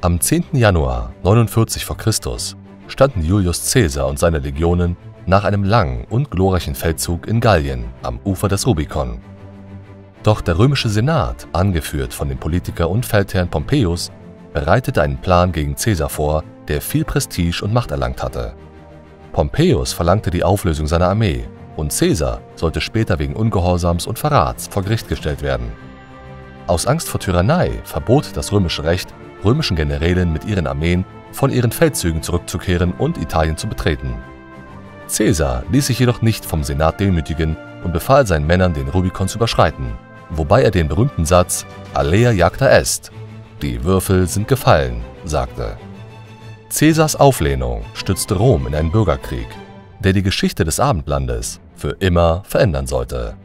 Am 10. Januar 49 v. Chr. standen Julius Caesar und seine Legionen nach einem langen und glorreichen Feldzug in Gallien am Ufer des Rubikon. Doch der römische Senat, angeführt von dem Politiker und Feldherrn Pompeius, bereitete einen Plan gegen Caesar vor, der viel Prestige und Macht erlangt hatte. Pompeius verlangte die Auflösung seiner Armee und Caesar sollte später wegen Ungehorsams und Verrats vor Gericht gestellt werden. Aus Angst vor Tyrannei verbot das römische Recht römischen Generälen mit ihren Armeen von ihren Feldzügen zurückzukehren und Italien zu betreten. Caesar ließ sich jedoch nicht vom Senat demütigen und befahl seinen Männern, den Rubikon zu überschreiten, wobei er den berühmten Satz Alea jacta est, die Würfel sind gefallen, sagte. Caesars Auflehnung stützte Rom in einen Bürgerkrieg, der die Geschichte des Abendlandes für immer verändern sollte.